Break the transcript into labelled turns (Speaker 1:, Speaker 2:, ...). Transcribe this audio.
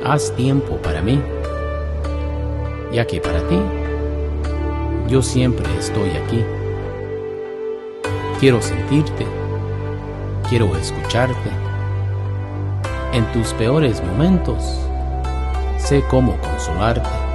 Speaker 1: haz tiempo para mí, ya que para ti yo siempre estoy aquí. Quiero sentirte, quiero escucharte. En tus peores momentos sé cómo consolarte.